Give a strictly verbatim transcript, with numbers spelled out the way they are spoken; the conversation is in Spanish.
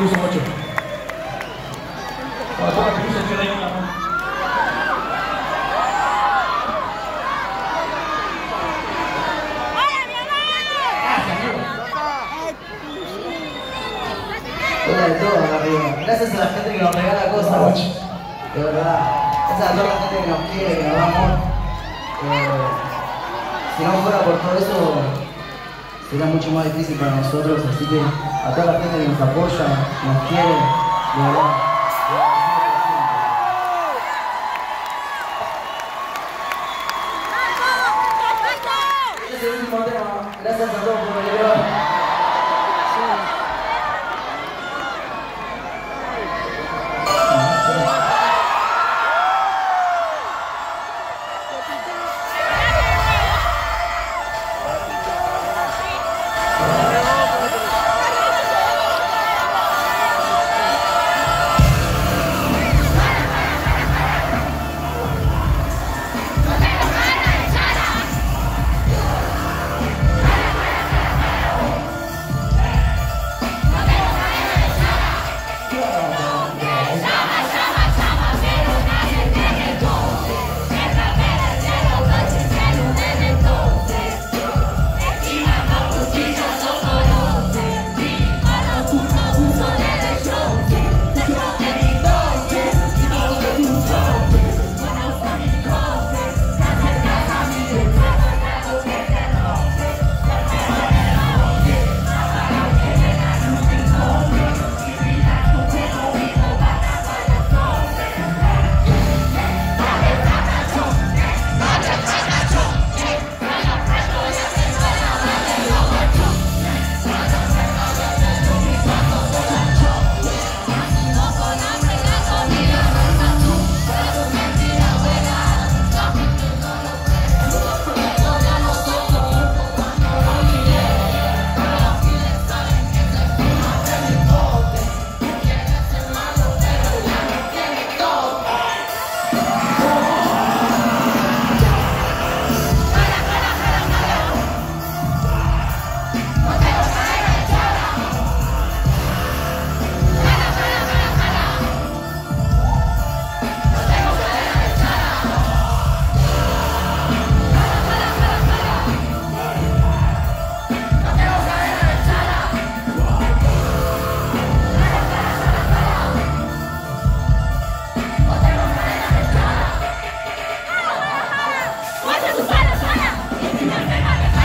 Piso ocho. Para toda la piso que den la mano. Hola de todo acá arriba. Gracias a la gente que nos regala cosas. De verdad. Gracias a toda la gente que nos quiere, que nos da amor. Eh, si no fuera por todo eso, sería mucho más difícil para nosotros. Así que a toda la gente que nos apoya, nos quiere, de verdad. Este es el último tema. Gracias a todos por venir. What's